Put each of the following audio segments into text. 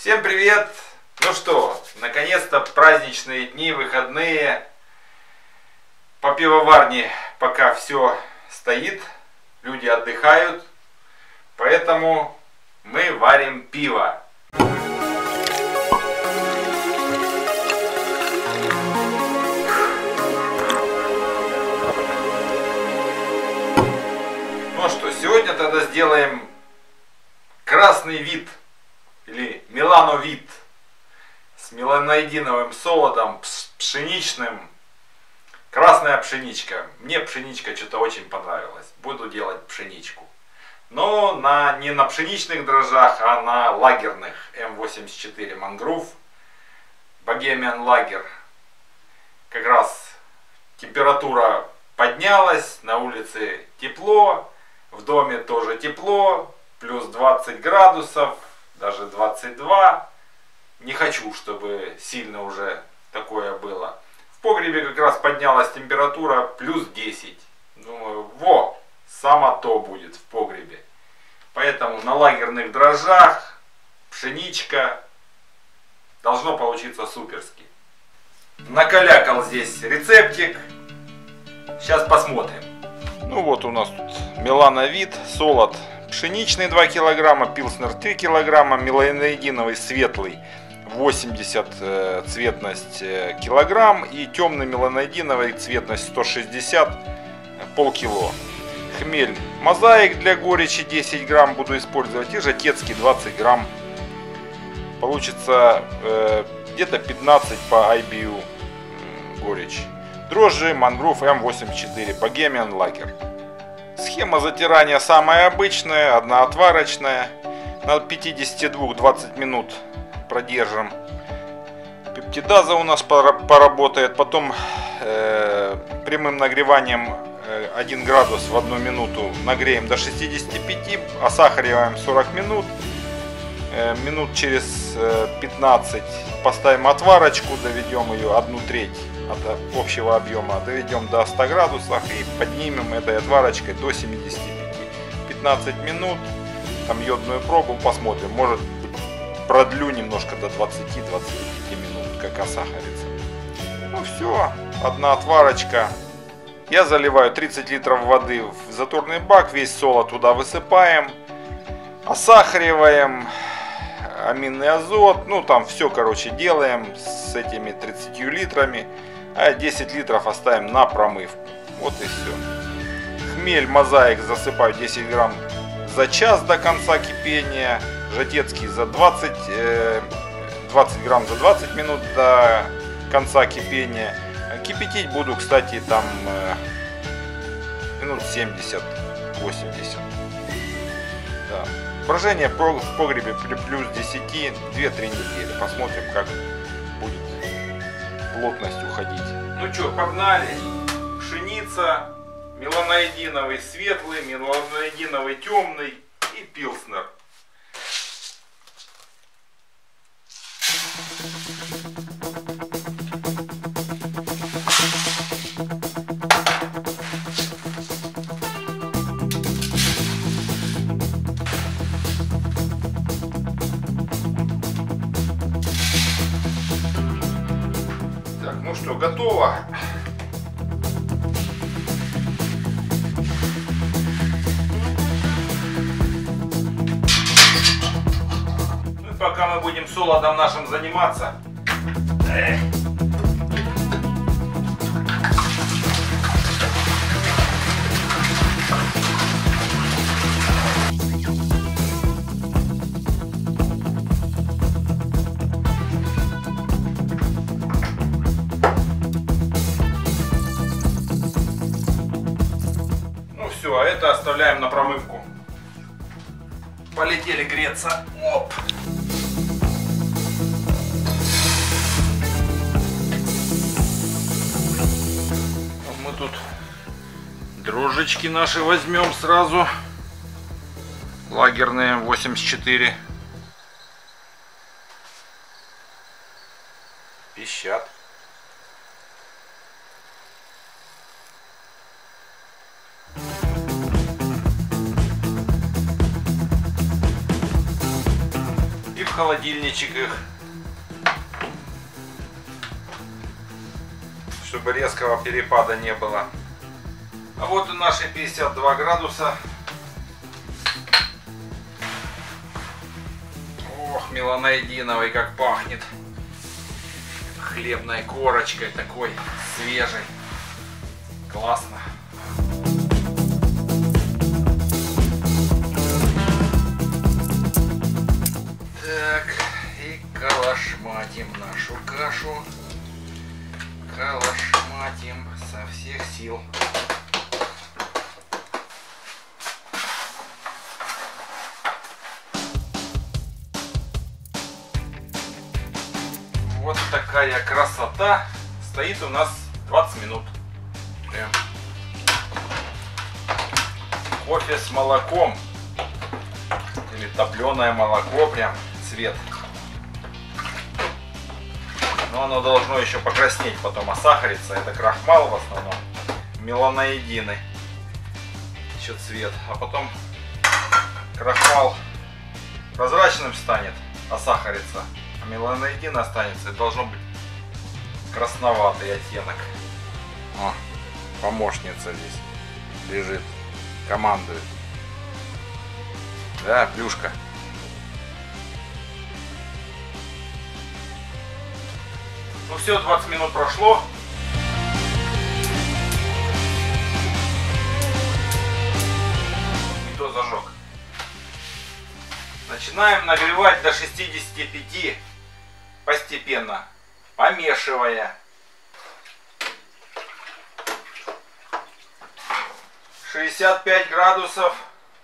Всем привет! Ну что, наконец-то праздничные дни, выходные. По пивоварне пока все стоит, люди отдыхают, поэтому мы варим пиво. Ну что, сегодня тогда сделаем красный вид или мелановид с меланоидиновым солодом пшеничным. Красная пшеничка. Мне пшеничка что-то очень понравилась. Буду делать пшеничку. Но не на пшеничных дрожжах, а на лагерных М84 Mangrove Bohemian Lager. Как раз температура поднялась, на улице тепло, в доме тоже тепло, плюс 20 градусов, даже 22. Не хочу, чтобы сильно уже такое было. В погребе как раз поднялась температура плюс 10. Думаю, во, само то будет в погребе. Поэтому на лагерных дрожжах, пшеничка, должно получиться суперски. Накалякал здесь рецептик. Сейчас посмотрим. Ну вот у нас тут мелановид, солод пшеничный 2 килограмма, пилснер 3 килограмма, меланоидиновый светлый 80 цветность килограмм и темный меланоидиновый цветность 160 полкило. Хмель мозаик для горечи 10 грамм буду использовать и жатецкий 20 грамм. Получится где-то 15 по IBU горечь. Дрожжи Mangrove М84 Bohemian Lager. Схема затирания самая обычная, одноотварочная. На 52 20 минут продержим. Пептидаза у нас поработает. Потом прямым нагреванием 1 градус в 1 минуту нагреем до 65. Осахариваем 40 минут. Минут через 15 поставим отварочку, доведем ее 1/3 от общего объема, доведем до 100 градусов и поднимем этой отварочкой до 75. 15 минут, там йодную пробу посмотрим, может продлю немножко до 20-25 минут, как осахарится. Ну все, одна отварочка. Я заливаю 30 литров воды в заторный бак, весь солод туда высыпаем, осахариваем, аминный азот, ну там все, короче, делаем с этими 30 литрами, а 10 литров оставим на промывку. Вот и все. Хмель мозаик засыпаю 10 грамм за час до конца кипения, жатецкий за 20 грамм за 20 минут до конца кипения. Кипятить буду, кстати, там минут 70-80. Да. Брожение в погребе при плюс 10 2-3 недели. Посмотрим, как будет плотность уходить. Ну что, погнали. Пшеница, меланоидиновый светлый, меланоидиновый темный и пилснер. Ну что, готово. Ну и пока мы будем солодом нашим заниматься. Все, а это оставляем на промывку. Полетели греться. Оп. Мы тут дрожжечки наши возьмем сразу. Лагерные 84. Пищат. холодильничек их, чтобы резкого перепада не было. А вот и наши 52 градуса. Ох, меланоидиновый как пахнет. Хлебной корочкой такой свежей. Классно. Так, и калашматим нашу кашу. Калашматим со всех сил. Вот такая красота. Стоит у нас 20 минут. Прям. Кофе с молоком. Или топленое молоко. Прям цвет. Но оно должно еще покраснеть, потом осахариться. Это крахмал в основном. Меланоидины. Еще цвет. А потом крахмал прозрачным станет, осахарится. А меланоидин останется, и должно быть красноватый оттенок. О, помощница здесь лежит, командует. Да, плюшка. Ну все, 20 минут прошло. И то зажег. Начинаем нагревать до 65 постепенно, помешивая. 65 градусов.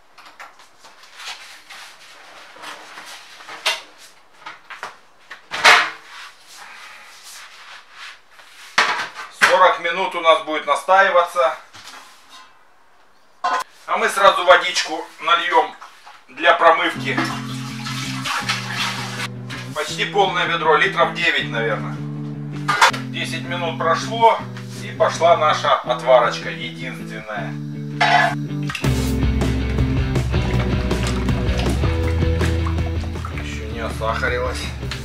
Минут у нас будет настаиваться. А мы сразу водичку нальем для промывки. Почти полное ведро, литров 9, наверное. 10 минут прошло, и пошла наша отварочка, единственная. Еще не осахарилась.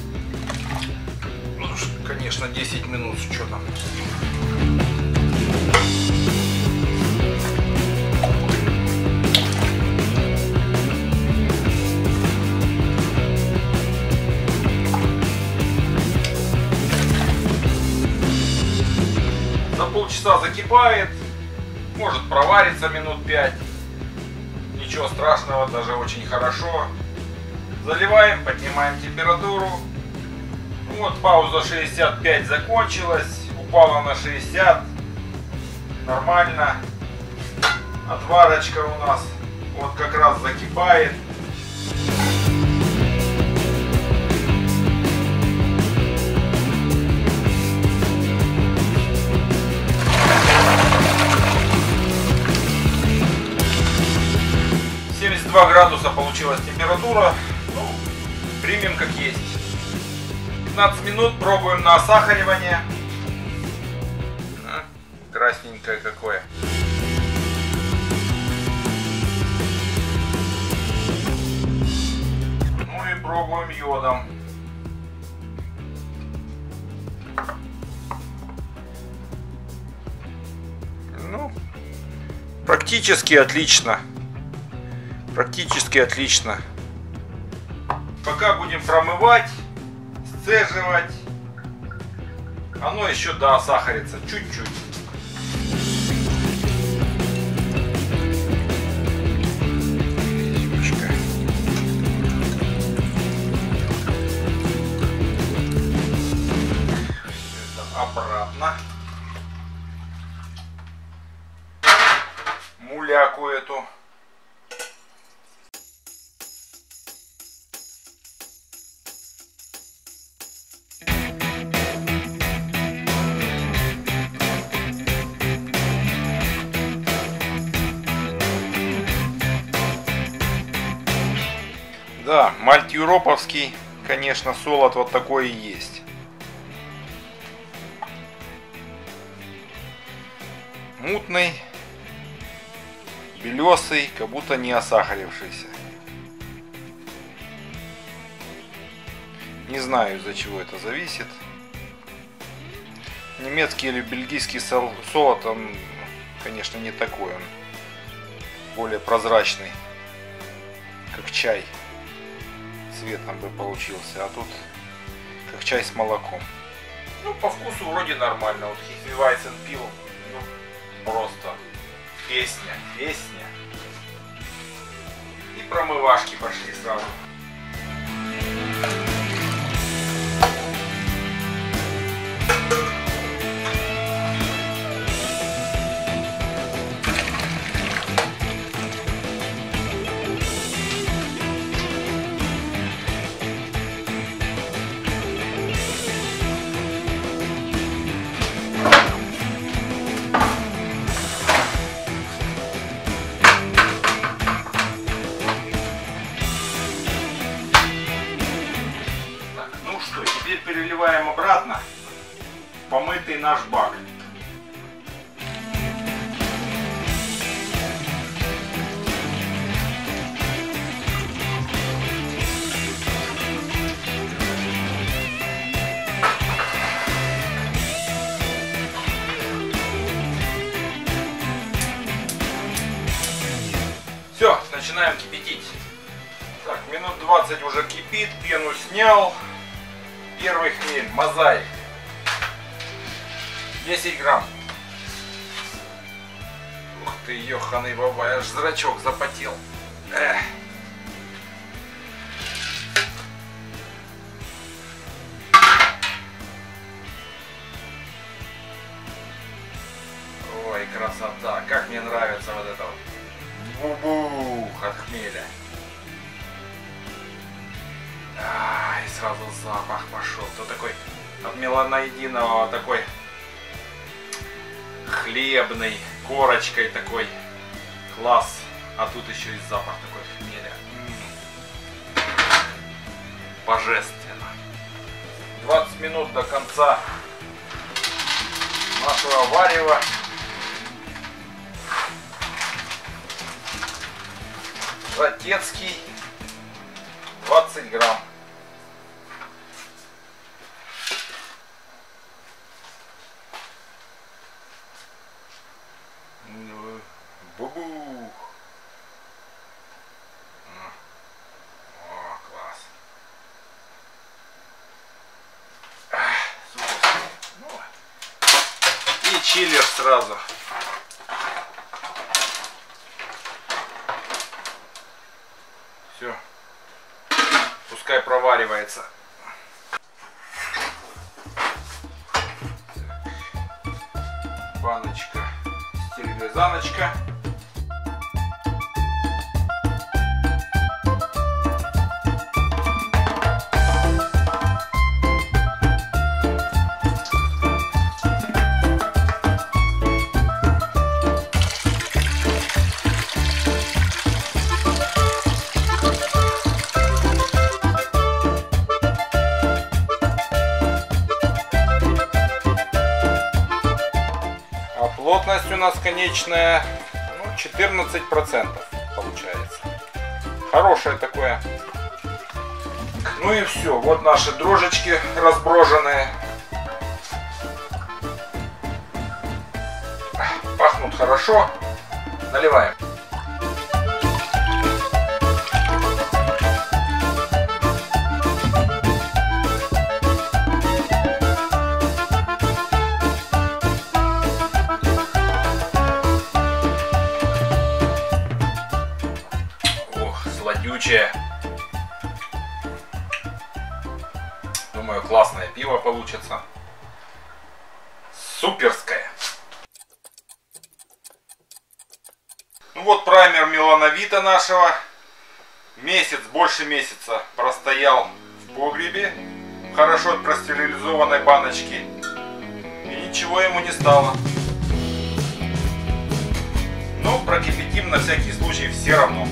Ну, конечно, 10 минут с учетом. За полчаса закипает, может провариться минут 5. Ничего страшного, даже очень хорошо. Заливаем, поднимаем температуру. Вот пауза 65 закончилась, упала на 60. Нормально. Отварочка у нас вот как раз закипает. Градуса получилась температура. Ну, примем как есть. 15 минут пробуем на осахаривание. Красненькое какое. Ну и пробуем йодом. Ну, практически отлично. Практически отлично. Пока будем промывать, сцеживать, оно еще доосахарится чуть-чуть. Обратно. Муляку эту. Да, мальт-юроповский, конечно, солод вот такой и есть. Мутный, белесый, как будто не осахарившийся. Не знаю, из-за чего это зависит. Немецкий или бельгийский солод, он, конечно, не такой. Он более прозрачный, как чай. Цветом бы получился. А тут как чай с молоком. Ну, по вкусу вроде нормально. Вот Hefeweizen пил. Ну, просто песня. И промывашки пошли сразу. Теперь переливаем обратно в помытый наш бак. Все, начинаем кипятить. Так, минут 20 уже кипит, пену снял. Первый хмель, мозаик, 10 грамм. Ух ты, ёханый бабай, аж зрачок запотел. Эх. Ой, красота, как мне нравится вот это вот. Бубух от хмеля. И сразу запах пошел. То такой от меланоидинового, такой хлебный, корочкой такой. Класс. А тут еще и запах такой хмеля. Божественно. 20 минут до конца нашего варева. Жатецкий. 20 грамм. Бубух. О, класс. Супер. Ну, и чиллер сразу. Все. Пускай проваривается. Баночка, стерилизаночка. Плотность у нас конечная, ну, 14% получается. Хорошее такое. Ну и все. Вот наши дрожжечки разброженные. Пахнут хорошо. Наливаем. Сладючее. Думаю, классное пиво получится. Суперское. Ну вот праймер Милановита нашего. Месяц, больше месяца простоял в погребе. Хорошо простерилизованной баночке. И ничего ему не стало. Но прокипятим на всякий случай все равно.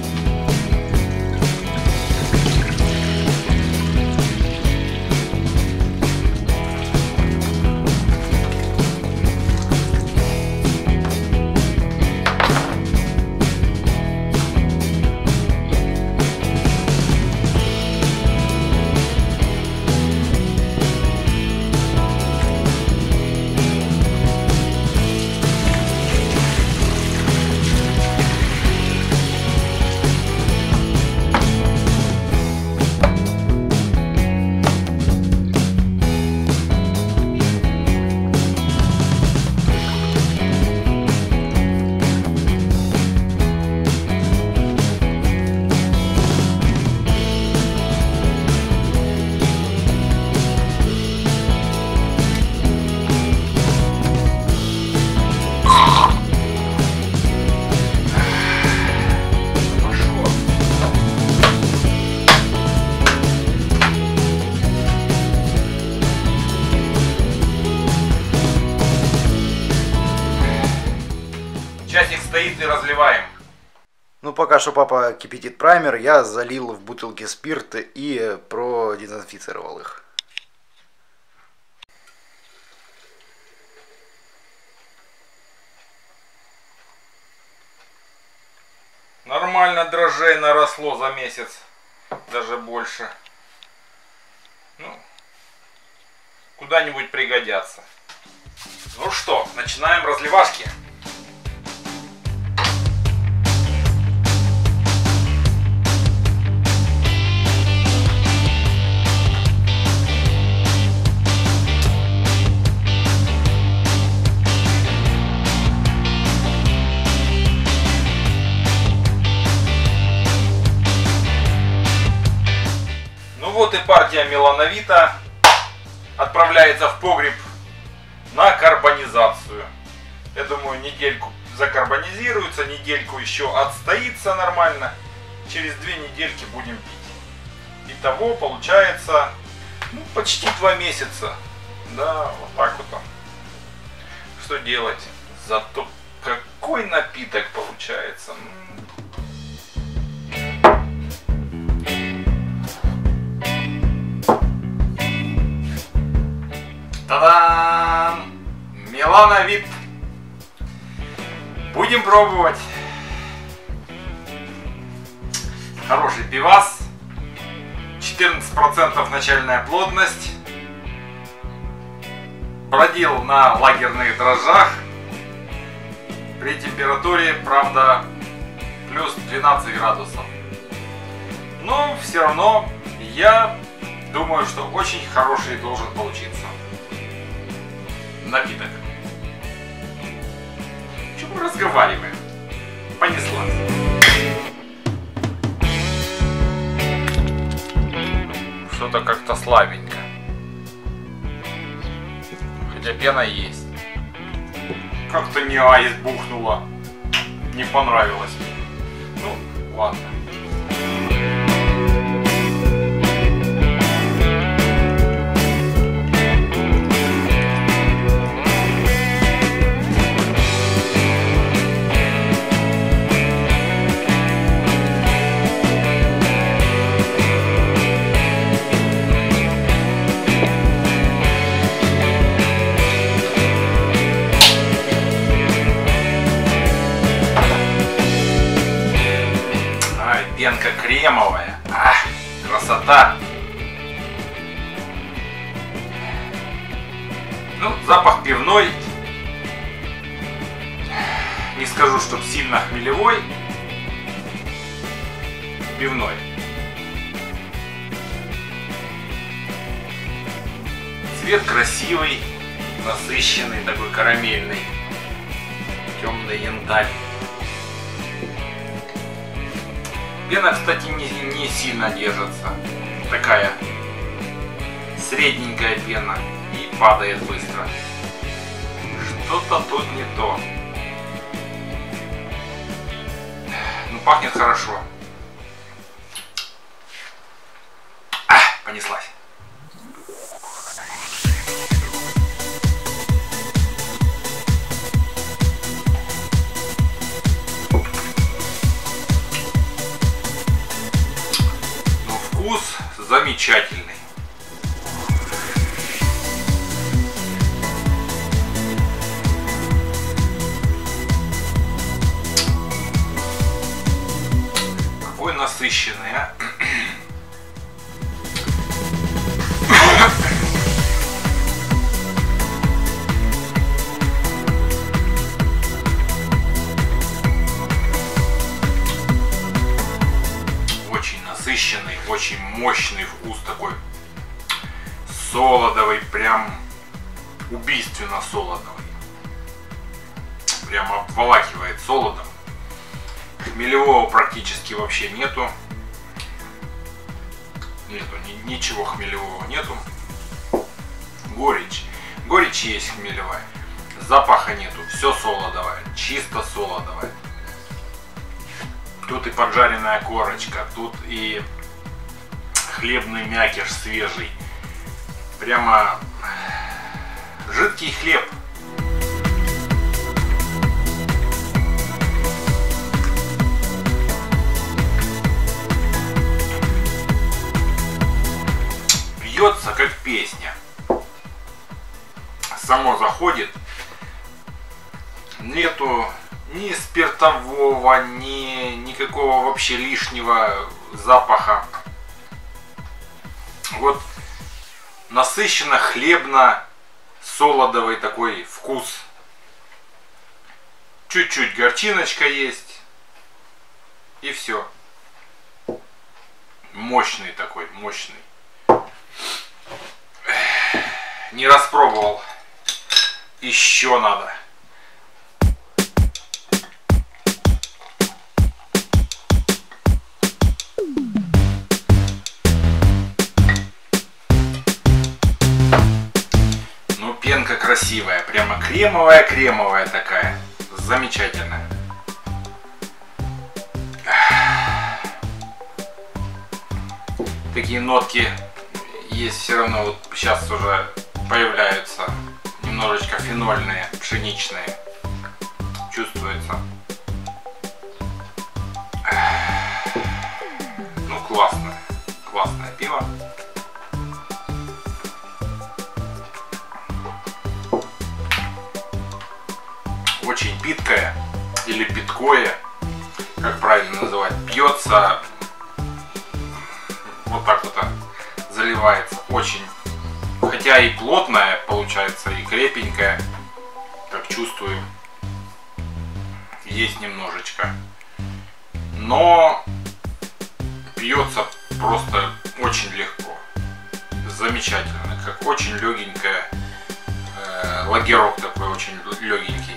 стоит и разливаем. Ну, пока что папа кипятит праймер, я залил в бутылки спирт и продезинфицировал их. Нормально дрожжей наросло за месяц, даже больше. Ну, куда-нибудь пригодятся. Ну что, начинаем разливашки. Вот и партия мелановита отправляется в погреб на карбонизацию. Я думаю, недельку закарбонизируется, недельку еще отстоится нормально. Через 2 недельки будем пить. Итого получается почти 2 месяца. Да, вот так вот. Что делать? Зато какой напиток получается. Та-дам! Мелановит. Будем пробовать. Хороший пивас. 14% начальная плотность. Бродил на лагерных дрожжах. При температуре, правда, плюс 12 градусов. Но все равно я думаю, что очень хороший должен получиться напиток. Чего мы разговариваем? Понеслась. Что-то как-то слабенько. Хотя пена есть. Как-то не айс бухнула. Не понравилось мне. Ну, ладно. Пенка кремовая. Красота. Ну, запах пивной. Не скажу, чтоб сильно хмелевой. Пивной. Цвет красивый, насыщенный, такой карамельный. Темный янтарь. Пена, кстати, не сильно держится. Такая средненькая пена и падает быстро. Что-то тут не то. Ну, пахнет хорошо. Понеслась. Вкус замечательный. Какой насыщенный, а? Насыщенный, очень мощный вкус такой, солодовый, прям убийственно солодовый, прям обволакивает солодом. Хмелевого практически вообще нету, ничего хмелевого нету. Горечь есть хмелевая, запаха нету, все солодовое, чисто солодовое. Тут и поджаренная корочка, тут и хлебный мякиш свежий. Прямо жидкий хлеб. пьется как песня. Само заходит. Нету ни спиртового, ни никакого вообще лишнего запаха. Вот насыщенно хлебно-солодовый такой вкус. Чуть-чуть горчиночка есть. И все. Мощный такой, мощный. Не распробовал. Еще надо. Ну, пенка красивая. Прямо кремовая-кремовая такая. Замечательная. Такие нотки есть все равно, вот сейчас уже появляются немножечко фенольные, пшеничные, чувствуется. Ну, классное пиво. Очень питкое или питкое, как правильно называть, пьется. Вот так вот заливается. Очень. Хотя и плотная получается, и крепенькая. Как чувствую. Есть немножечко. Но пьется просто очень легко. Замечательно. Как очень легенькая. Лагерок такой очень легенький.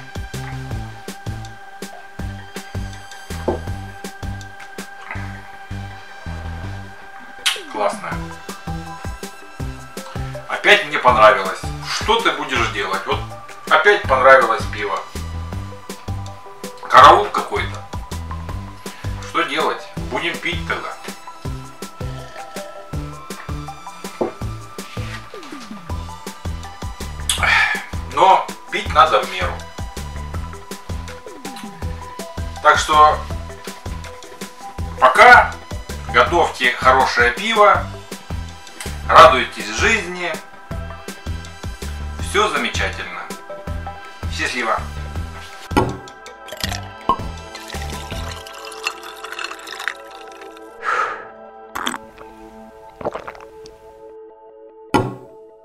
Классная. Опять мне понравилось. Что ты будешь делать? Вот опять понравилось пиво. Караул какой-то. Что делать? Будем пить тогда. Но пить надо в меру. Так что пока готовьте хорошее пиво, радуйтесь жизни, все замечательно. Счастливо!